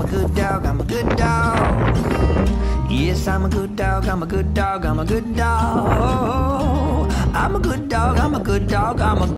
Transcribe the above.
good dog, I'm a good dog. Yes, I'm a good dog, I'm a good dog, I'm a good dog. I'm a good dog, I'm a good dog, I'm a